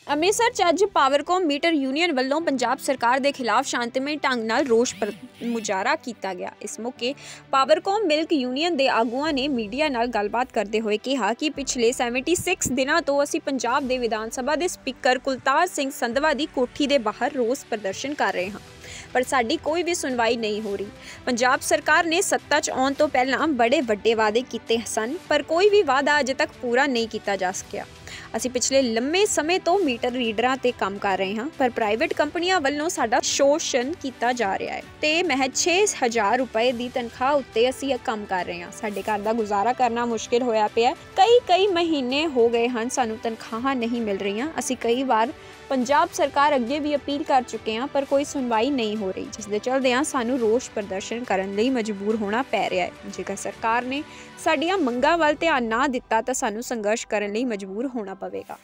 ਅੰਮ੍ਰਿਤਸਰ 'ਚ ਅੱਜ Powercom metre union ਵੱਲੋਂ ਪੰਜਾਬ ਸਰਕਾਰ ਦੇ ਖਿਲਾਫ ਸ਼ਾਂਤਮਈ ਢੰਗ ਨਾਲ ਰੋਸ ਮੁਜ਼ਾਹਰਾ ਕੀਤਾ ਗਿਆ। ਇਸ ਮੌਕੇ ਪਾਵਰਕੌਮ ਮਿਲਕ ਯੂਨੀਅਨ ਦੇ ਆਗੂਆਂ ਨੇ ਮੀਡੀਆ ਨਾਲ ਗੱਲਬਾਤ ਕਰਦੇ ਹੋਏ ਕਿਹਾ ਕਿ ਪਿਛਲੇ 76 ਦਿਨਾਂ ਤੋਂ ਅਸੀਂ ਪੰਜਾਬ ਦੇ ਵਿਧਾਨ ਸਭਾ ਦੇ ਸਪੀਕਰ ਕੁਲਤਾਰ ਸਿੰਘ ਸੰਧਵਾ ਦੀ ਕੋਠੀ ਦੇ ਬਾਹਰ ਰੋਸ ਪ੍ਰਦਰਸ਼ਨ ਕਰ ਰਹੇ ਹਾਂ, ਪਰ ਸਾਡੀ ਕੋਈ ਵੀ ਸੁਣਵਾਈ ਨਹੀਂ ਹੋ ਰਹੀ। ਪੰਜਾਬ ਸਰਕਾਰ ਨੇ ਸੱਤਾ 'ਚ ਆਉਣ ਤੋਂ ਪਹਿਲਾਂ ਬੜੇ ਵੱਡੇ ਵਾਅਦੇ ਕੀਤੇ ਸਨ, ਪਰ ਕੋਈ ਵੀ ਵਾਅਦਾ ਅਜੇ ਤੱਕ ਪੂਰਾ ਨਹੀਂ ਕੀਤਾ ਜਾ ਸਕਿਆ। ਅਸੀਂ ਪਿਛਲੇ ਲੰਮੇ ਸਮੇਂ ਤੋਂ ਮੀਟਰ ਰੀਡਰਾਂ ਤੇ ਕੰਮ ਕਰ ਰਹੇ ਹਾਂ, ਪਰ ਪ੍ਰਾਈਵੇਟ ਕੰਪਨੀਆਂ ਵੱਲੋਂ ਸਾਡਾ ਸ਼ੋਸ਼ਣ ਕੀਤਾ ਜਾ ਰਿਹਾ ਹੈ ਤੇ ਮਹਿਜ਼ 6000 ਰੁਪਏ ਦੀ ਤਨਖਾਹ ਉੱਤੇ ਅਸੀਂ ਇਹ ਕੰਮ ਕਰ ਰਹੇ ਹਾਂ। ਸਾਡੇ ਘਰ ਦਾ ਗੁਜ਼ਾਰਾ ਕਰਨਾ ਮੁਸ਼ਕਿਲ ਹੋਇਆ ਪਿਆ। ਕਈ ਮਹੀਨੇ ਹੋ ਗਏ ਹਨ ਸਾਨੂੰ ਤਨਖਾਹਾਂ ਨਹੀਂ ਮਿਲ ਰਹੀਆਂ। ਅਸੀਂ ਕਈ ਵਾਰ ਪੰਜਾਬ ਸਰਕਾਰ ਅੱਗੇ ਵੀ ਅਪੀਲ ਕਰ ਚੁੱਕੇ ਹਾਂ, ਪਰ ਕੋਈ ਸੁਣਵਾਈ ਨਹੀਂ ਹੋ ਰਹੀ, ਜਿਸ ਦੇ ਚਲਦਿਆਂ ਸਾਨੂੰ ਰੋਸ ਪ੍ਰਦਰਸ਼ਨ ਕਰਨ ਲਈ ਮਜਬੂਰ ਹੋਣਾ ਪੈ ਰਿਹਾ ਹੈ। ਜੇਕਰ ਸਰਕਾਰ ਨੇ ਸਾਡੀਆਂ ਮੰਗਾਂ ਵੱਲ ਧਿਆਨ ਨਾ ਦਿੱਤਾ ਤਾਂ ਸਾਨੂੰ ਸੰਘਰਸ਼ ਕਰਨ ਲਈ ਮਜਬੂਰ ਹੋਣਾ ਪਵੇਗਾ।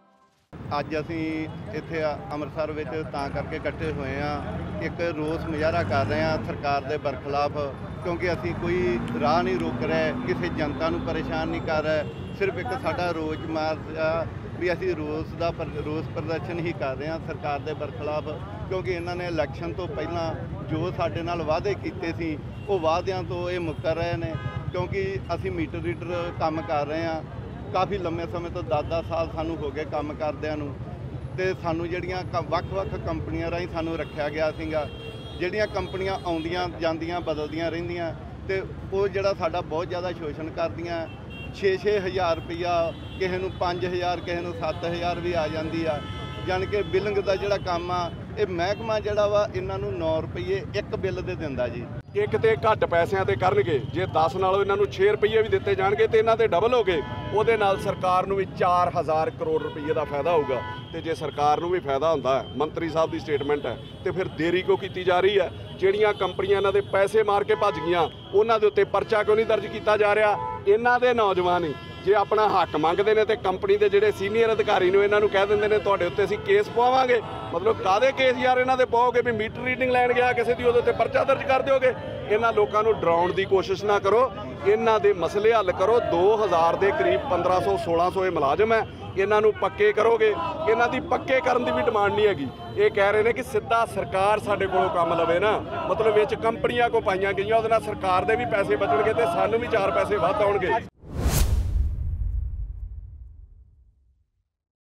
ਅੱਜ ਅਸੀਂ ਇੱਥੇ ਅੰਮ੍ਰਿਤਸਰ ਵਿੱਚ ਤਾਂ ਕਰਕੇ ਇਕੱਠੇ ਹੋਏ ਹਾਂ, ਇੱਕ ਰੋਸ ਮੁਜ਼ਾਹਰਾ ਕਰ ਰਹੇ ਹਾਂ ਸਰਕਾਰ ਦੇ ਬਰਖਲਾਫ, ਕਿਉਂਕਿ ਅਸੀਂ ਕੋਈ ਰਾਹ ਨਹੀਂ ਰੋਕ ਰਹੇ, ਕਿਸੇ ਜਨਤਾ ਨੂੰ ਪਰੇਸ਼ਾਨ ਨਹੀਂ ਕਰ ਰਹੇ। ਸਿਰਫ ਇੱਕ ਸਾਡਾ ਰੋਜ਼ ਮਾਰਚ ਵੀ ਅਸੀਂ ਰੋਸ ਪ੍ਰਦਰਸ਼ਨ ਹੀ ਕਰ ਰਹੇ ਹਾਂ ਸਰਕਾਰ ਦੇ ਬਰਖਲਾਫ, ਕਿਉਂਕਿ ਇਹਨਾਂ ਨੇ ਇਲੈਕਸ਼ਨ ਤੋਂ ਪਹਿਲਾਂ ਜੋ ਸਾਡੇ ਨਾਲ ਵਾਅਦੇ ਕੀਤੇ ਸੀ ਉਹ ਵਾਅਦਿਆਂ ਤੋਂ ਇਹ ਮੁੱਕਰ ਰਹੇ ਨੇ। ਕਿਉਂਕਿ ਅਸੀਂ ਮੀਟਰ ਰੀਡਰ ਕੰਮ ਕਰ ਰਹੇ ਹਾਂ, ਕਾਫੀ ਲੰਮੇ ਸਮੇਂ ਤੋਂ 10-10 ਸਾਲ ਸਾਨੂੰ ਹੋ ਗਏ ਕੰਮ ਕਰਦਿਆਂ ਨੂੰ, ਤੇ ਸਾਨੂੰ ਜਿਹੜੀਆਂ ਵੱਖ-ਵੱਖ ਕੰਪਨੀਆਂ ਰਾਹੀਂ ਸਾਨੂੰ ਰੱਖਿਆ ਗਿਆ ਸੀਗਾ। ਜਿਹੜੀਆਂ ਕੰਪਨੀਆਂ ਆਉਂਦੀਆਂ ਜਾਂਦੀਆਂ ਬਦਲਦੀਆਂ ਰਹਿੰਦੀਆਂ, ਤੇ ਉਹ ਜਿਹੜਾ ਸਾਡਾ ਬਹੁਤ ਜ਼ਿਆਦਾ ਸ਼ੋਸ਼ਣ ਕਰਦੀਆਂ। 6-6000 ਰੁਪਈਆ, ਕਿਸੇ ਨੂੰ 5000, ਕਿਸੇ ਨੂੰ 7000 ਵੀ ਆ ਜਾਂਦੀ ਆ। ਜਾਣੀ ਕਿ ਬਿਲਿੰਗ ਦਾ ਜਿਹੜਾ ਕੰਮ ਆ, ਇਹ ਮਹਿਕਮਾ ਜਿਹੜਾ ਵਾ ਇਹਨਾਂ ਨੂੰ 9 ਰੁਪਏ ਇੱਕ ਬਿੱਲ ਦੇ ਦਿੰਦਾ ਜੀ। ਇੱਕ ਤੇ ਘੱਟ ਪੈਸਿਆਂ ਤੇ ਕਰਨਗੇ, ਜੇ 10 ਨਾਲੋਂ ਇਹਨਾਂ ਨੂੰ 6 ਰੁਪਏ ਵੀ ਦਿੱਤੇ ਜਾਣਗੇ ਤੇ ਇਹਨਾਂ ਤੇ ਡਬਲ ਹੋ ਗਏ, ਉਹਦੇ ਨਾਲ ਸਰਕਾਰ ਨੂੰ ਵੀ 4000 ਕਰੋੜ ਰੁਪਏ ਦਾ ਫਾਇਦਾ ਹੋਊਗਾ। ਤੇ ਜੇ ਸਰਕਾਰ ਨੂੰ ਵੀ ਫਾਇਦਾ ਹੁੰਦਾ ਹੈ, ਮੰਤਰੀ ਸਾਹਿਬ ਦੀ ਸਟੇਟਮੈਂਟ ਹੈ, ਤੇ ਫਿਰ ਦੇਰੀ ਕਿਉਂ ਕੀਤੀ ਜਾ ਰਹੀ ਹੈ? ਜਿਹੜੀਆਂ ਕੰਪਨੀਆਂ ਇਹਨਾਂ ਦੇ ਪੈਸੇ ਮਾਰ ਕੇ ਭੱਜ ਗਈਆਂ, ਉਹਨਾਂ ਦੇ ਉੱਤੇ ਪਰਚਾ ਕਿਉਂ ਨਹੀਂ ਦਰਜ ਕੀਤਾ ਜਾ ਰਿਹਾ? ਇਹਨਾਂ ਦੇ ਨੌਜਵਾਨ ਹੀ ਜੇ ਆਪਣਾ ਹੱਕ ਮੰਗਦੇ ਨੇ ਤੇ ਕੰਪਨੀ ਦੇ ਜਿਹੜੇ ਸੀਨੀਅਰ ਅਧਿਕਾਰੀ ਨੇ ਇਹਨਾਂ ਨੂੰ ਕਹਿ ਦਿੰਦੇ ਨੇ ਤੁਹਾਡੇ ਉੱਤੇ ਅਸੀਂ ਕੇਸ ਪਵਾਵਾਂਗੇ। ਮਤਲਬ ਕਾਹਦੇ ਕੇਸ ਯਾਰ ਇਹਨਾਂ ਦੇ ਪਾਓਗੇ? ਵੀ ਮੀਟਰ ਰੀਡਿੰਗ ਲੈਣ ਗਿਆ ਕਿਸੇ ਦੀ, ਉਹਦੇ ਉੱਤੇ ਪਰਚਾ ਦਰਜ ਕਰ ਦਿਓਗੇ? ਇਹਨਾਂ ਲੋਕਾਂ ਨੂੰ ਡਰਾਉਣ ਦੀ ਕੋਸ਼ਿਸ਼ ਨਾ ਕਰੋ, ਇਹਨਾਂ ਦੇ ਮਸਲੇ ਹੱਲ ਕਰੋ। 2000 ਦੇ ਕਰੀਬ 1500-1600 ਇਹ ਮੁਲਾਜ਼ਮ ਹੈ, ਇਹਨਾਂ ਨੂੰ ਪੱਕੇ ਕਰੋਗੇ? ਇਹਨਾਂ ਦੀ ਪੱਕੇ ਕਰਨ ਦੀ ਵੀ ਡਿਮਾਂਡ ਨਹੀਂ ਹੈਗੀ। ਇਹ ਕਹਿ ਰਹੇ ਨੇ ਕਿ ਸਿੱਧਾ ਸਰਕਾਰ ਸਾਡੇ ਕੋਲੋਂ ਕੰਮ ਲਵੇ ਨਾ, ਮਤਲਬ ਵਿੱਚ ਕੰਪਨੀਆਂ ਕੋ ਪਾਈਆਂ ਗਈਆਂ, ਉਹਦੇ ਨਾਲ ਸਰਕਾਰ ਦੇ ਵੀ ਪੈਸੇ ਬਚਣਗੇ ਤੇ ਸਾਨੂੰ ਵੀ 4 ਪੈਸੇ ਵੱਧ ਆਉਣਗੇ।